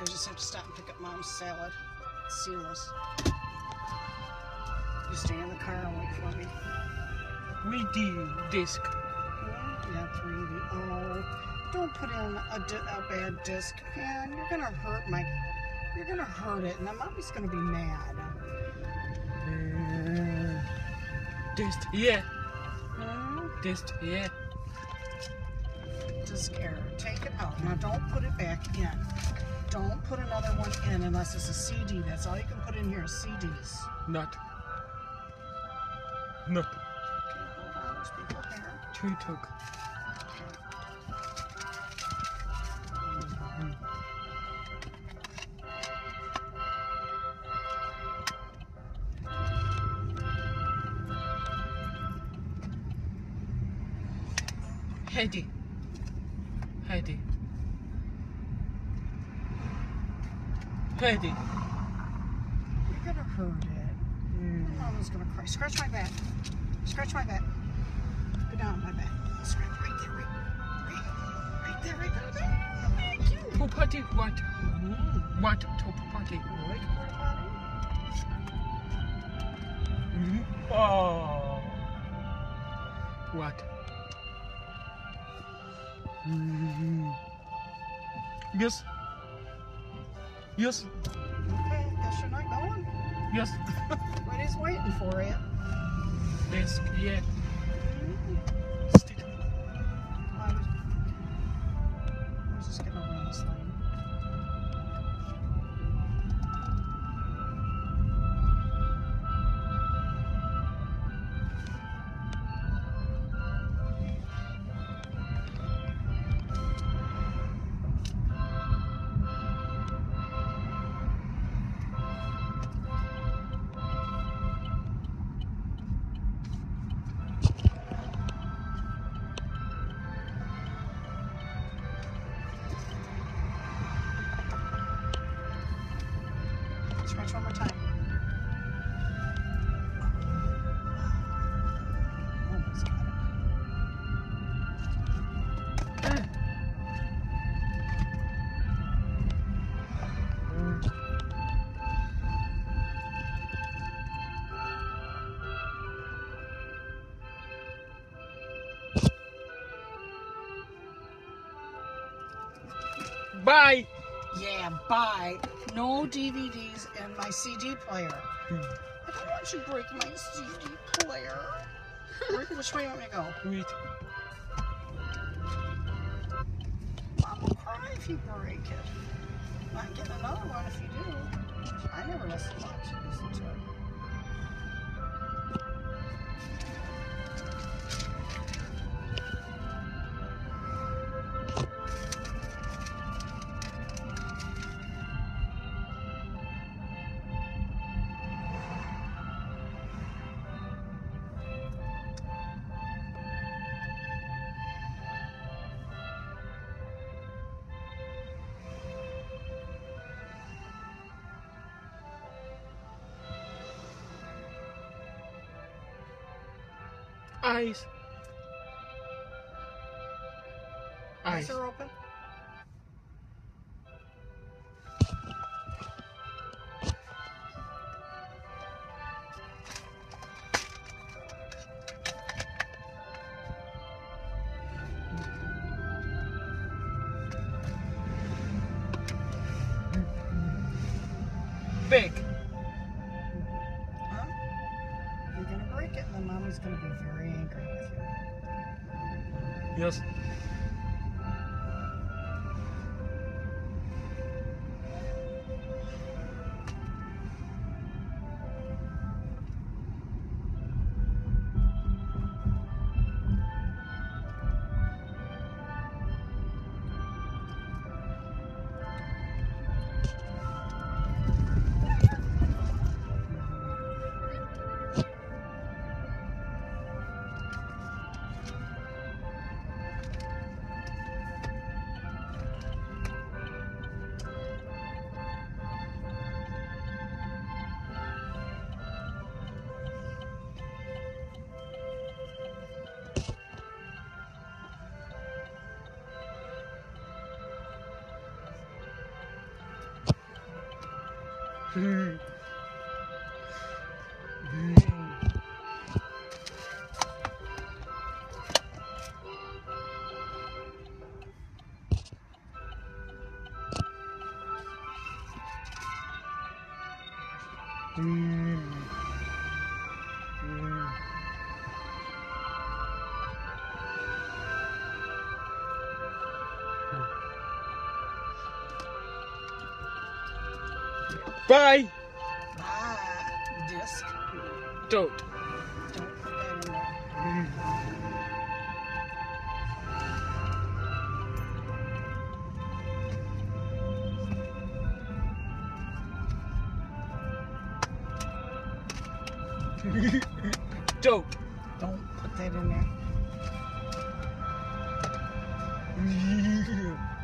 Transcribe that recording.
just have to stop and pick up Mom's salad. It's seamless. You stay in the car and wait for me. 3D disc. Yeah, 3D. Oh, don't put in a bad disc, man. You're gonna hurt my. You're gonna hurt it, and then Mommy's gonna be mad. Disc, yeah. Hmm? Disc, yeah. Disc error. Take it out. Now don't put it back in. Don't put another one in unless it's a CD. That's all you can put in here is CDs. Not. Okay, hold on. There's people here. Tree took. Heidi. Heidi. Heidi. You're gonna hurt it. Mama's gonna cry. Scratch my back. Scratch my back. Go down my back. Scratch right there. Right there. Right there. Thank you. Pool party, what? What? Pool party. Like pool party? Oh. What? Yes. Yes. Okay, guess you're not going. Yes. Everybody's waiting for you. Disc, yeah. I'm just gonna run this thing. Scratch one more time. Almost got it. Bye. Yeah, bye. No DVDs in my CD player. I don't want you to break my CD player. Which way do you want me to go? Wait. Mom will cry if you break it. Not getting another one if you do. I never listen to it. Eyes. Eyes are open. Big. Huh? You're gonna break it, and then Mommy's gonna be very angry with you. Yes. Bye. Disc. Don't. Don't put that in there. Don't. Don't put that in there.